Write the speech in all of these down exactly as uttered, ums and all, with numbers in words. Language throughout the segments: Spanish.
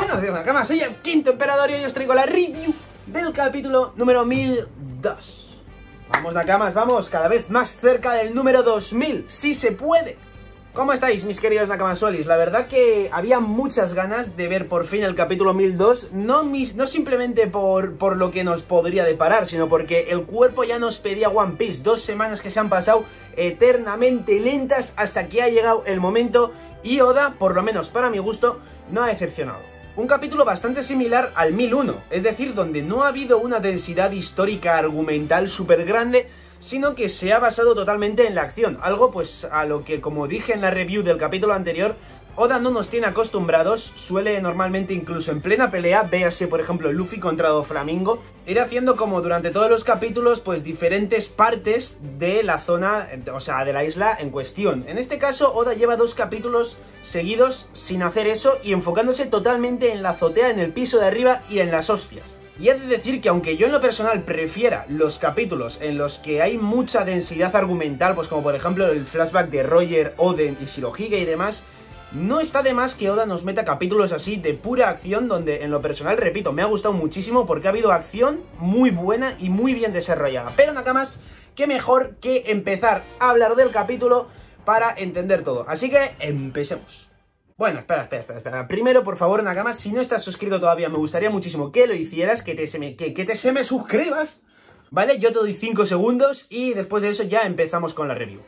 Buenos días, Nakamas, soy el Quinto Emperador y hoy os traigo la review del capítulo número mil dos. Vamos, Nakamas, vamos, cada vez más cerca del número dos mil, si se puede. ¿Cómo estáis, mis queridos Nakamasuelis? La verdad que había muchas ganas de ver por fin el capítulo mil dos, no, mis, no simplemente por, por lo que nos podría deparar, sino porque el cuerpo ya nos pedía One Piece. Dos semanas que se han pasado eternamente lentas hasta que ha llegado el momento y Oda, por lo menos para mi gusto, no ha decepcionado. Un capítulo bastante similar al mil uno, es decir, donde no ha habido una densidad histórica argumental súper grande, sino que se ha basado totalmente en la acción, algo pues a lo que, como dije en la review del capítulo anterior, Oda no nos tiene acostumbrados. Suele normalmente, incluso en plena pelea, véase por ejemplo Luffy contra Doflamingo, ir haciendo como durante todos los capítulos pues diferentes partes de la zona, o sea, de la isla en cuestión. En este caso Oda lleva dos capítulos seguidos sin hacer eso y enfocándose totalmente en la azotea, en el piso de arriba y en las hostias. Y he de decir que aunque yo en lo personal prefiera los capítulos en los que hay mucha densidad argumental, pues como por ejemplo el flashback de Roger, Oden y Shirohige y demás, no está de más que Oda nos meta capítulos así de pura acción, donde en lo personal, repito, me ha gustado muchísimo porque ha habido acción muy buena y muy bien desarrollada. Pero Nakamas, qué mejor que empezar a hablar del capítulo para entender todo. Así que empecemos. Bueno, espera, espera, espera, espera. Primero, por favor, Nakamas, si no estás suscrito todavía, me gustaría muchísimo que lo hicieras, que te se me, que, que te se me suscribas, ¿vale? Yo te doy cinco segundos y después de eso ya empezamos con la review.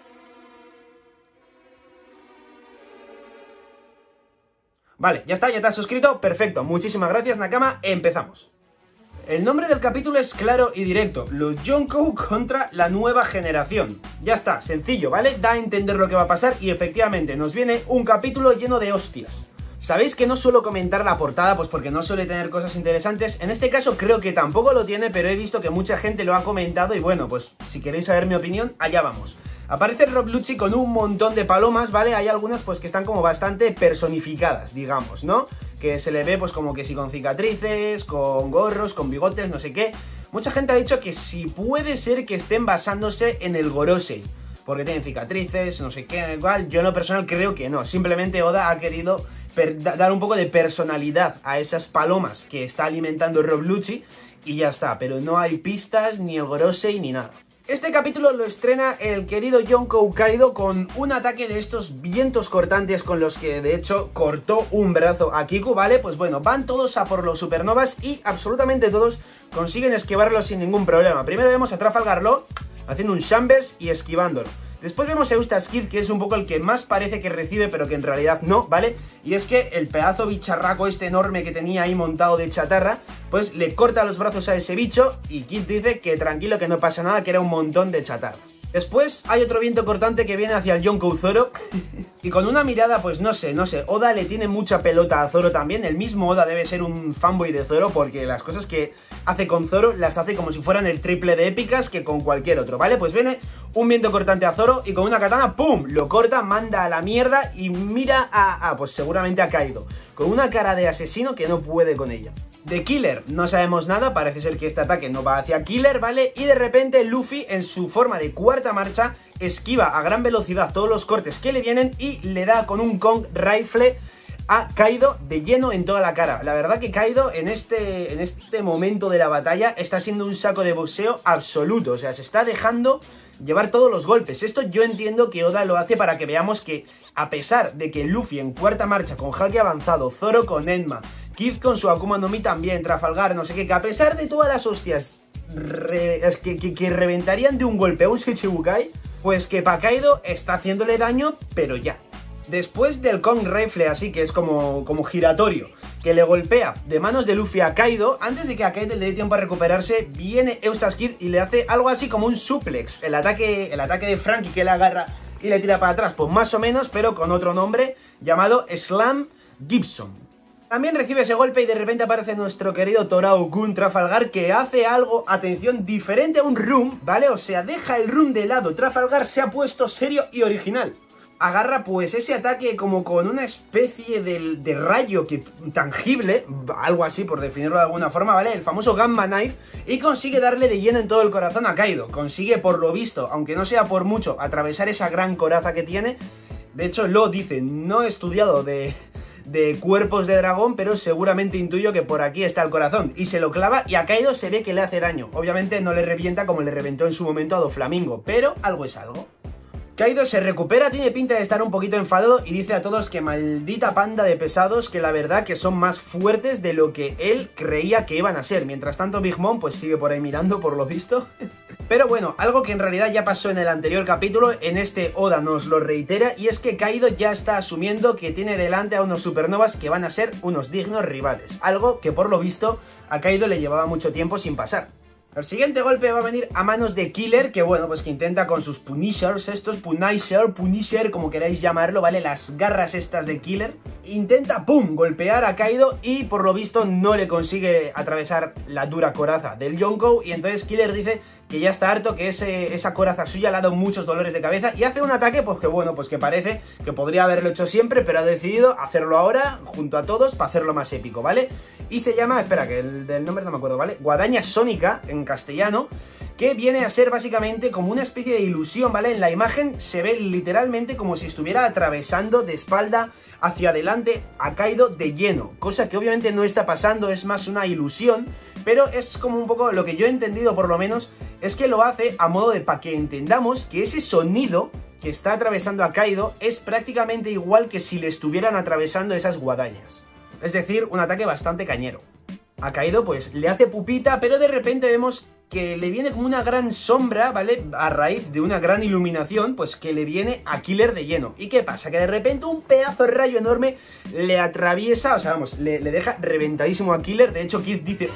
Vale, ya está, ya te has suscrito, perfecto, muchísimas gracias, Nakama, empezamos. El nombre del capítulo es claro y directo, los Yonkou contra la nueva generación. Ya está, sencillo, ¿vale? Da a entender lo que va a pasar y efectivamente nos viene un capítulo lleno de hostias. Sabéis que no suelo comentar la portada pues porque no suele tener cosas interesantes. En este caso creo que tampoco lo tiene, pero he visto que mucha gente lo ha comentado y bueno, pues si queréis saber mi opinión, allá vamos. Aparece Rob Lucci con un montón de palomas, ¿vale? Hay algunas pues que están como bastante personificadas, digamos, ¿no? Que se le ve pues como que si con cicatrices, con gorros, con bigotes, no sé qué. Mucha gente ha dicho que si puede ser que estén basándose en el Gorosei, porque tienen cicatrices, no sé qué, igual. Yo en lo personal creo que no, simplemente Oda ha querido dar un poco de personalidad a esas palomas que está alimentando Rob Lucci y ya está, pero no hay pistas, ni el Gorosei, ni nada. Este capítulo lo estrena el querido Yonkou Kaido con un ataque de estos vientos cortantes con los que de hecho cortó un brazo a Kiku, ¿vale? Pues bueno, van todos a por los supernovas y absolutamente todos consiguen esquivarlo sin ningún problema. Primero vemos a Trafalgar Law haciendo un Chambers y esquivándolo. Después vemos a Eustace Kid, que es un poco el que más parece que recibe, pero que en realidad no, ¿vale? Y es que el pedazo bicharraco este enorme que tenía ahí montado de chatarra, pues le corta los brazos a ese bicho y Kid dice que tranquilo, que no pasa nada, que era un montón de chatarra. Después hay otro viento cortante que viene hacia el Yonkou Zoro y con una mirada, pues no sé, no sé, Oda le tiene mucha pelota a Zoro también. El mismo Oda debe ser un fanboy de Zoro porque las cosas que hace con Zoro las hace como si fueran el triple de épicas que con cualquier otro, ¿vale? Pues viene un viento cortante a Zoro y con una katana, ¡pum!, lo corta, manda a la mierda y mira a, a pues seguramente ha caído con una cara de asesino que no puede con ella. De Killer no sabemos nada, parece ser que este ataque no va hacia Killer, ¿vale? Y de repente Luffy en su forma de cuarta marcha esquiva a gran velocidad todos los cortes que le vienen y le da con un Kong Rifle a Kaido de lleno en toda la cara. La verdad que Kaido en este, en este momento de la batalla está siendo un saco de boxeo absoluto, o sea, se está dejando llevar todos los golpes. Esto yo entiendo que Oda lo hace para que veamos que a pesar de que Luffy en cuarta marcha con haki avanzado, Zoro con Enma, Kid con su Akuma no Mi también, Trafalgar, no sé qué, que a pesar de todas las hostias re, que, que, que reventarían de un golpe a un Shichibukai, pues que pa' Kaido está haciéndole daño, pero ya. Después del Kong Rifle, así que es como, como giratorio, que le golpea de manos de Luffy a Kaido, antes de que a Kaido le dé tiempo a recuperarse, viene Eustace Kid y le hace algo así como un suplex. El ataque, el ataque de Franky que le agarra y le tira para atrás, pues más o menos, pero con otro nombre, llamado Slam Gibson. También recibe ese golpe y de repente aparece nuestro querido Torao-kun Trafalgar, que hace algo, atención, diferente a un room, ¿vale? O sea, deja el room de lado, Trafalgar se ha puesto serio y original. Agarra pues ese ataque como con una especie de, de rayo que, tangible, algo así por definirlo de alguna forma, ¿vale? El famoso Gamma Knife, y consigue darle de lleno en todo el corazón a Kaido. Consigue por lo visto, aunque no sea por mucho, atravesar esa gran coraza que tiene. De hecho lo dice, no he estudiado de... de cuerpos de dragón, pero seguramente intuyo que por aquí está el corazón. Y se lo clava y a Kaido se ve que le hace daño. Obviamente no le revienta como le reventó en su momento a Doflamingo, pero algo es algo. Kaido se recupera, tiene pinta de estar un poquito enfadado y dice a todos que maldita panda de pesados, que la verdad que son más fuertes de lo que él creía que iban a ser. Mientras tanto Big Mom pues sigue por ahí mirando, por lo visto. Pero bueno, algo que en realidad ya pasó en el anterior capítulo, en este Oda nos lo reitera, y es que Kaido ya está asumiendo que tiene delante a unos supernovas que van a ser unos dignos rivales. Algo que por lo visto a Kaido le llevaba mucho tiempo sin pasar. El siguiente golpe va a venir a manos de Killer, que bueno, pues que intenta con sus Punishers, estos Punisher, Punisher, como queráis llamarlo, ¿vale? Las garras estas de Killer. Intenta, pum, golpear a Kaido y por lo visto no le consigue atravesar la dura coraza del Yonkou, y entonces Killer dice que ya está harto, que ese, esa coraza suya le ha dado muchos dolores de cabeza y hace un ataque, pues que bueno, pues que parece que podría haberlo hecho siempre, pero ha decidido hacerlo ahora junto a todos para hacerlo más épico, ¿vale? Y se llama, espera, que el del nombre no me acuerdo, ¿vale? Guadaña Sónica, en castellano, que viene a ser básicamente como una especie de ilusión, ¿vale? En la imagen se ve literalmente como si estuviera atravesando de espalda hacia adelante a Kaido de lleno, cosa que obviamente no está pasando, es más una ilusión, pero es como un poco lo que yo he entendido, por lo menos, es que lo hace a modo de para que entendamos que ese sonido que está atravesando a Kaido es prácticamente igual que si le estuvieran atravesando esas guadañas. Es decir, un ataque bastante cañero. A Kaido pues le hace pupita, pero de repente vemos que le viene como una gran sombra, ¿vale? A raíz de una gran iluminación, pues que le viene a Killer de lleno. ¿Y qué pasa? Que de repente un pedazo de rayo enorme le atraviesa, o sea, vamos, le, le deja reventadísimo a Killer. De hecho, Kid dice...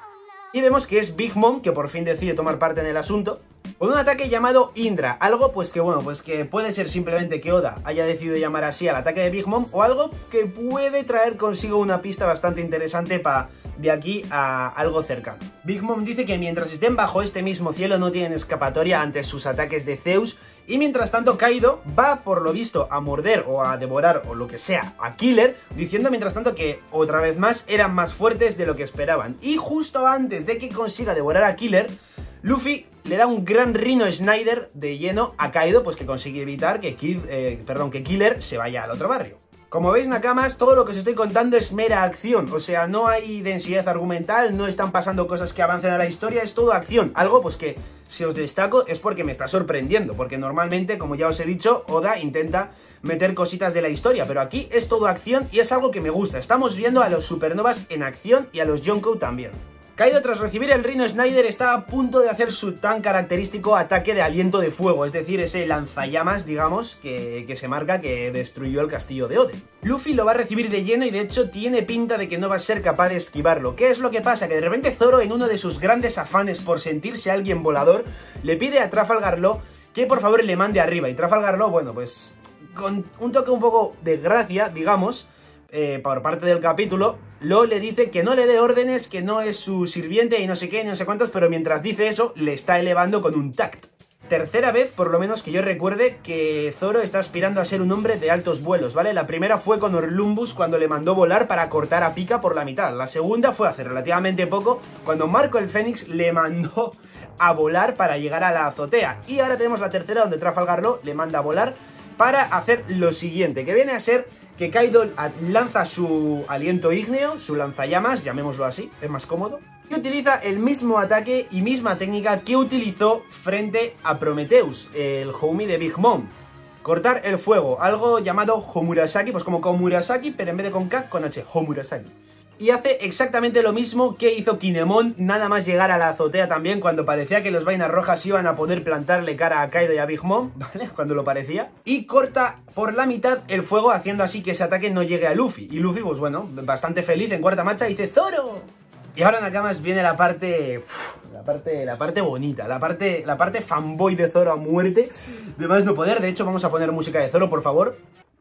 Y vemos que es Big Mom, que por fin decide tomar parte en el asunto, con un ataque llamado Indra. Algo pues que bueno, pues que puede ser simplemente que Oda haya decidido llamar así al ataque de Big Mom, o algo que puede traer consigo una pista bastante interesante para de aquí a algo cercano. Big Mom dice que mientras estén bajo este mismo cielo no tienen escapatoria ante sus ataques de Zeus, y mientras tanto Kaido va por lo visto a morder o a devorar o lo que sea a Killer, diciendo mientras tanto que otra vez más eran más fuertes de lo que esperaban. Y justo antes de que consiga devorar a Killer, Luffy le da un gran Rhino Snyder de lleno a Kaido, pues que consigue evitar que, Kid, eh, perdón, que Killer se vaya al otro barrio. Como veis, Nakamas, todo lo que os estoy contando es mera acción, o sea, no hay densidad argumental, no están pasando cosas que avancen a la historia, es todo acción. Algo pues que si os destaco es porque me está sorprendiendo, porque normalmente, como ya os he dicho, Oda intenta meter cositas de la historia, pero aquí es todo acción y es algo que me gusta. Estamos viendo a los supernovas en acción y a los Yonkou también. Kaido, tras recibir el Rhino Snyder, está a punto de hacer su tan característico ataque de aliento de fuego, es decir, ese lanzallamas, digamos, que, que se marca que destruyó el castillo de Oden. Luffy lo va a recibir de lleno y de hecho tiene pinta de que no va a ser capaz de esquivarlo. ¿Qué es lo que pasa? Que de repente Zoro, en uno de sus grandes afanes por sentirse alguien volador, le pide a Trafalgar Law que por favor le mande arriba, y Trafalgar Law, bueno, pues con un toque un poco de gracia, digamos, Eh, por parte del capítulo, Law le dice que no le dé órdenes, que no es su sirviente y no sé qué, ni no sé cuántos, pero mientras dice eso, le está elevando con un tact. Tercera vez, por lo menos que yo recuerde, que Zoro está aspirando a ser un hombre de altos vuelos, ¿vale? La primera fue con Orlumbus cuando le mandó volar para cortar a Pika por la mitad. La segunda fue hace relativamente poco, cuando Marco el Fénix le mandó a volar para llegar a la azotea. Y ahora tenemos la tercera, donde Trafalgar Law le manda a volar para hacer lo siguiente, que viene a ser que Kaido lanza su aliento ígneo, su lanzallamas, llamémoslo así, es más cómodo, y utiliza el mismo ataque y misma técnica que utilizó frente a Prometheus, el homie de Big Mom. Cortar el fuego, algo llamado Homurasaki, pues como Komurasaki, pero en vez de con K, con H, Homurasaki. Y hace exactamente lo mismo que hizo Kinemon nada más llegar a la azotea también, cuando parecía que los vainas rojas iban a poder plantarle cara a Kaido y a Big Mom, ¿vale? Cuando lo parecía. Y corta por la mitad el fuego, haciendo así que ese ataque no llegue a Luffy. Y Luffy, pues bueno, bastante feliz en cuarta marcha, dice ¡Zoro! Y ahora, Nakamas, viene la parte... La parte, la parte bonita, la parte, la parte fanboy de Zoro a muerte. De más no poder. De hecho, vamos a poner música de Zoro, por favor.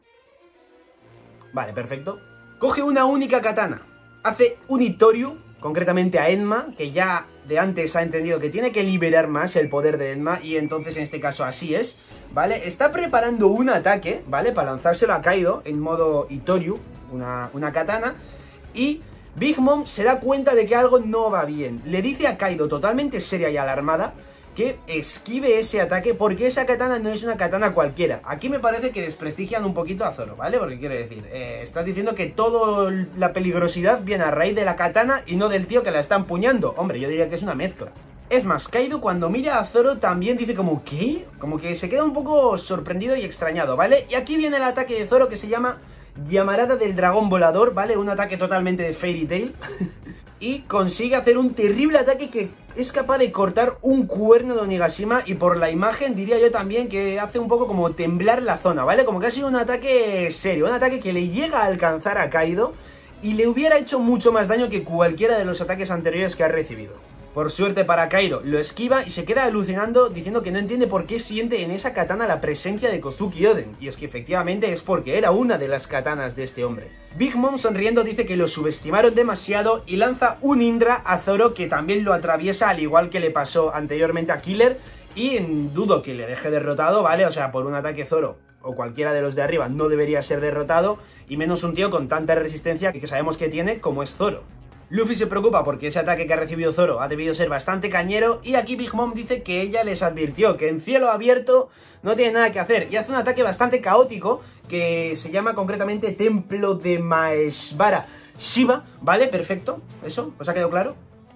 Vale, perfecto. Coge una única katana. Hace un Itoryu, concretamente a Enma, que ya de antes ha entendido que tiene que liberar más el poder de Enma, y entonces en este caso así es, ¿vale? Está preparando un ataque, ¿vale? Para lanzárselo a Kaido en modo Itoryu, una, una katana, y Big Mom se da cuenta de que algo no va bien. Le dice a Kaido, totalmente seria y alarmada, que esquive ese ataque, porque esa katana no es una katana cualquiera. Aquí me parece que desprestigian un poquito a Zoro, ¿vale? Porque quiero decir, eh, estás diciendo que toda la peligrosidad viene a raíz de la katana y no del tío que la está empuñando. Hombre, yo diría que es una mezcla. Es más, Kaido cuando mira a Zoro también dice como, ¿qué? Como que se queda un poco sorprendido y extrañado, ¿vale? Y aquí viene el ataque de Zoro que se llama Llamarada del Dragón Volador, ¿vale? Un ataque totalmente de Fairy Tail. Y consigue hacer un terrible ataque que es capaz de cortar un cuerno de Onigashima. Y por la imagen diría yo también que hace un poco como temblar la zona, ¿vale? Como que ha sido un ataque serio, un ataque que le llega a alcanzar a Kaido y le hubiera hecho mucho más daño que cualquiera de los ataques anteriores que ha recibido. Por suerte para Kaido, lo esquiva y se queda alucinando diciendo que no entiende por qué siente en esa katana la presencia de Kozuki Oden. Y es que efectivamente es porque era una de las katanas de este hombre. Big Mom sonriendo dice que lo subestimaron demasiado y lanza un Indra a Zoro que también lo atraviesa al igual que le pasó anteriormente a Killer. Y dudo que le deje derrotado, ¿vale? O sea, por un ataque Zoro o cualquiera de los de arriba no debería ser derrotado. Y menos un tío con tanta resistencia que sabemos que tiene como es Zoro. Luffy se preocupa porque ese ataque que ha recibido Zoro ha debido ser bastante cañero y aquí Big Mom dice que ella les advirtió que en cielo abierto no tiene nada que hacer y hace un ataque bastante caótico que se llama concretamente Templo de Maheshvara Shiva, ¿vale? Perfecto, eso, ¿os ha quedado claro?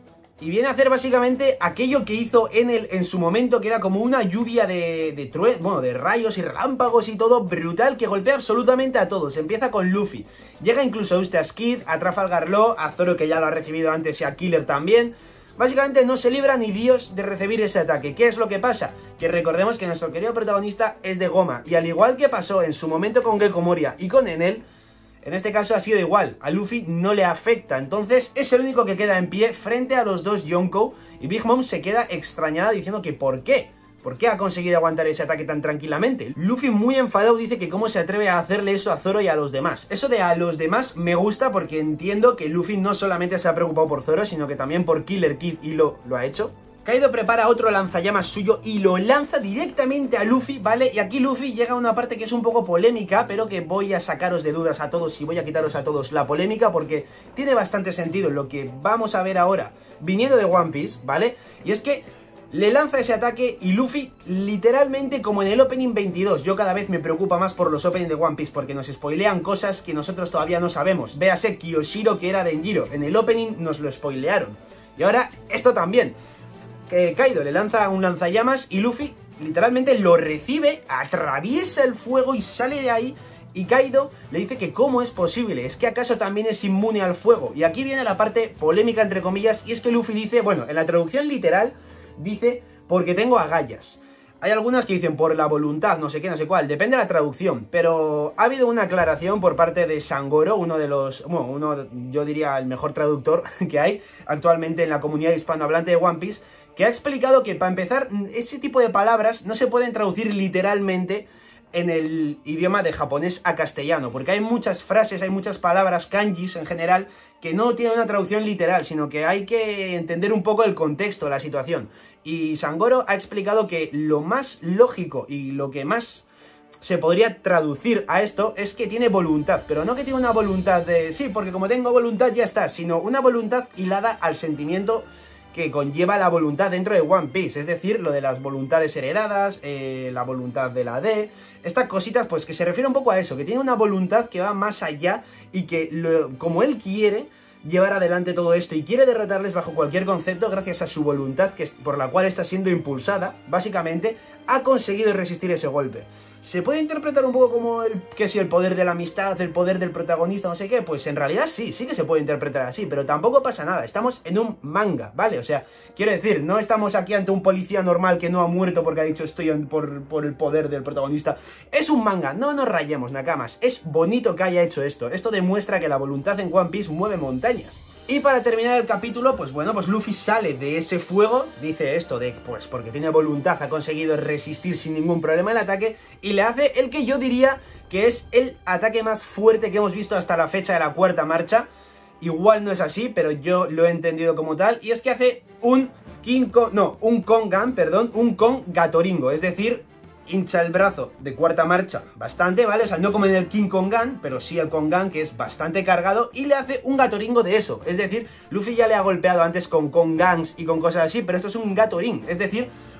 Y viene a hacer básicamente aquello que hizo en, el, en su momento, que era como una lluvia de, de, true, bueno, de rayos y relámpagos y todo brutal, que golpea absolutamente a todos. Empieza con Luffy, llega incluso a Eustace Kid, a Trafalgar Law, a Zoro que ya lo ha recibido antes y a Killer también. Básicamente no se libra ni Dios de recibir ese ataque. ¿Qué es lo que pasa? Que recordemos que nuestro querido protagonista es de goma, y al igual que pasó en su momento con Gecko Moria y con Enel, en este caso ha sido igual, a Luffy no le afecta, entonces es el único que queda en pie frente a los dos Yonkou y Big Mom se queda extrañada diciendo que ¿por qué? ¿Por qué ha conseguido aguantar ese ataque tan tranquilamente? Luffy muy enfadado dice que cómo se atreve a hacerle eso a Zoro y a los demás. Eso de a los demás me gusta porque entiendo que Luffy no solamente se ha preocupado por Zoro, sino que también por Killer Kid y lo, lo ha hecho. Kaido prepara otro lanzallamas suyo y lo lanza directamente a Luffy, ¿vale? Y aquí Luffy llega a una parte que es un poco polémica, pero que voy a sacaros de dudas a todos y voy a quitaros a todos la polémica porque tiene bastante sentido lo que vamos a ver ahora viniendo de One Piece, ¿vale? Y es que le lanza ese ataque y Luffy, literalmente como en el Opening veintidós, yo cada vez me preocupa más por los Opening de One Piece porque nos spoilean cosas que nosotros todavía no sabemos. Véase Kyoshiro que era Denjiro, en el Opening nos lo spoilearon. Y ahora esto también. Que Kaido le lanza un lanzallamas y Luffy literalmente lo recibe, atraviesa el fuego y sale de ahí. Y Kaido le dice que cómo es posible, es que acaso también es inmune al fuego. Y aquí viene la parte polémica entre comillas, y es que Luffy dice, bueno, en la traducción literal dice porque tengo agallas. Hay algunas que dicen por la voluntad, no sé qué, no sé cuál, depende de la traducción, pero ha habido una aclaración por parte de Sangoro, uno de los, bueno, uno, yo diría el mejor traductor que hay actualmente en la comunidad hispanohablante de One Piece, que ha explicado que para empezar, ese tipo de palabras no se pueden traducir literalmente en el idioma de japonés a castellano, porque hay muchas frases, hay muchas palabras, kanjis en general, que no tienen una traducción literal, sino que hay que entender un poco el contexto, la situación. Y Sangoro ha explicado que lo más lógico y lo que más se podría traducir a esto es que tiene voluntad, pero no que tiene una voluntad de, sí, porque como tengo voluntad ya está, sino una voluntad hilada al sentimiento que conlleva la voluntad dentro de One Piece, es decir, lo de las voluntades heredadas, eh, la voluntad de la D, estas cositas, pues que se refiere un poco a eso, que tiene una voluntad que va más allá y que, lo, como él quiere llevar adelante todo esto y quiere derrotarles bajo cualquier concepto gracias a su voluntad, que es por la cual está siendo impulsada, básicamente, ha conseguido resistir ese golpe. ¿Se puede interpretar un poco como el, que si el poder de la amistad, el poder del protagonista, no sé qué? Pues en realidad sí, sí que se puede interpretar así, pero tampoco pasa nada, estamos en un manga, ¿vale? O sea, quiero decir, no estamos aquí ante un policía normal que no ha muerto porque ha dicho estoy por, por el poder del protagonista. Es un manga, no nos rayemos, nakamas, es bonito que haya hecho esto, esto demuestra que la voluntad en One Piece mueve montañas. Y para terminar el capítulo, pues bueno, pues Luffy sale de ese fuego, dice esto de, pues porque tiene voluntad, ha conseguido resistir sin ningún problema el ataque, y le hace el que yo diría que es el ataque más fuerte que hemos visto hasta la fecha de la cuarta marcha. Igual no es así, pero yo lo he entendido como tal, y es que hace un King Kong, no, un Kongan, perdón, un Kong Gatoringo, es decir, hincha el brazo de cuarta marcha bastante, ¿vale? O sea, no como en el King Kongan, pero sí el Kongan, que es bastante cargado, y le hace un Gatoringo de eso. Es decir, Luffy ya le ha golpeado antes con Kongans y con cosas así, pero esto es un Gatorin, es decir,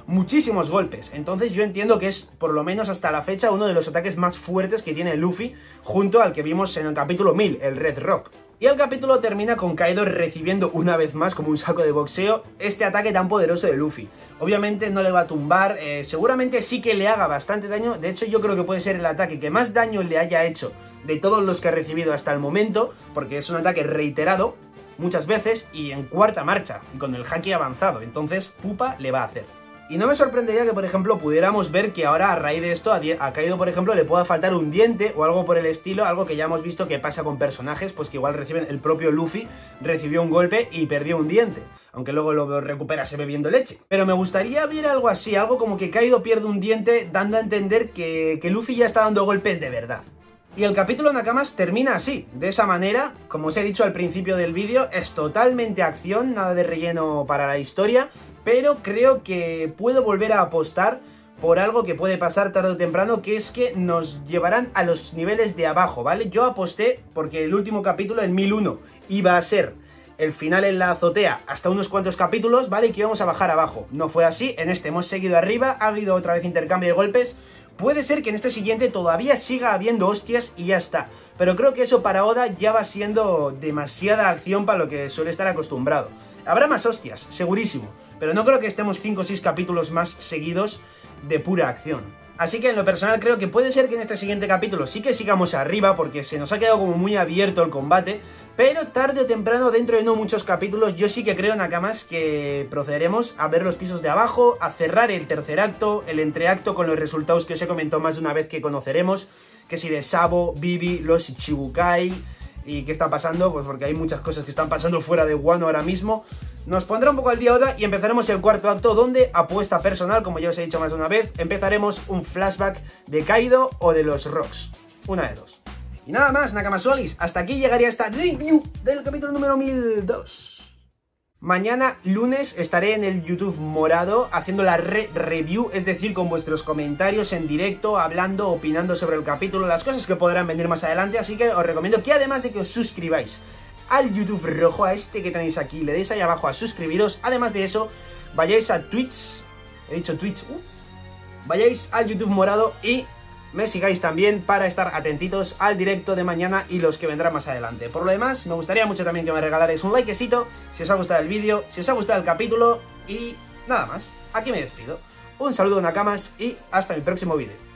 muchísimos golpes. Entonces yo entiendo que es, por lo menos hasta la fecha, uno de los ataques más fuertes que tiene Luffy, junto al que vimos en el capítulo mil, el Red Rock. Y el capítulo termina con Kaido recibiendo una vez más, como un saco de boxeo, este ataque tan poderoso de Luffy. Obviamente no le va a tumbar, eh, seguramente sí que le haga bastante daño. De hecho yo creo que puede ser el ataque que más daño le haya hecho de todos los que ha recibido hasta el momento, porque es un ataque reiterado muchas veces y en cuarta marcha, y con el haki avanzado. Entonces pupa le va a hacer. Y no me sorprendería que, por ejemplo, pudiéramos ver que ahora, a raíz de esto, a, a Kaido, por ejemplo, le pueda faltar un diente o algo por el estilo, algo que ya hemos visto que pasa con personajes, pues que igual reciben, el propio Luffy recibió un golpe y perdió un diente, aunque luego lo recuperase bebiendo leche. Pero me gustaría ver algo así, algo como que Kaido pierde un diente, dando a entender que, que Luffy ya está dando golpes de verdad. Y el capítulo Nakamas termina así, de esa manera, como os he dicho al principio del vídeo, es totalmente acción, nada de relleno para la historia, pero creo que puedo volver a apostar por algo que puede pasar tarde o temprano, que es que nos llevarán a los niveles de abajo, ¿vale? Yo aposté porque el último capítulo, el mil uno, iba a ser el final en la azotea hasta unos cuantos capítulos, ¿vale? Y que íbamos a bajar abajo. No fue así, en este hemos seguido arriba, ha habido otra vez intercambio de golpes. Puede ser que en este siguiente todavía siga habiendo hostias y ya está. Pero creo que eso para Oda ya va siendo demasiada acción para lo que suele estar acostumbrado. Habrá más hostias, segurísimo. Pero no creo que estemos cinco o seis capítulos más seguidos de pura acción. Así que en lo personal creo que puede ser que en este siguiente capítulo sí que sigamos arriba, porque se nos ha quedado como muy abierto el combate, pero tarde o temprano, dentro de no muchos capítulos, yo sí que creo, Nakamas, que procederemos a ver los pisos de abajo, a cerrar el tercer acto, el entreacto con los resultados que os he comentado más de una vez que conoceremos, que si de Sabo, Vivi, los Ichibukai. ¿Y qué está pasando? Pues porque hay muchas cosas que están pasando fuera de Wano ahora mismo. Nos pondrá un poco al día Oda y empezaremos el cuarto acto, donde, apuesta personal, como ya os he dicho más de una vez, empezaremos un flashback de Kaido o de los Rocks. Una de dos. Y nada más, Nakamasualis, hasta aquí llegaría esta review del capítulo número mil dos. Mañana, lunes, estaré en el YouTube morado haciendo la re-review, es decir, con vuestros comentarios en directo, hablando, opinando sobre el capítulo, las cosas que podrán venir más adelante, así que os recomiendo que además de que os suscribáis al YouTube rojo, a este que tenéis aquí, le deis ahí abajo a suscribiros, además de eso, vayáis a Twitch, he dicho Twitch, ups, vayáis al YouTube morado y me sigáis también para estar atentitos al directo de mañana y los que vendrán más adelante. Por lo demás, me gustaría mucho también que me regalarais un likecito si os ha gustado el vídeo, si os ha gustado el capítulo y nada más. Aquí me despido. Un saludo, Nakamas, y hasta el próximo vídeo.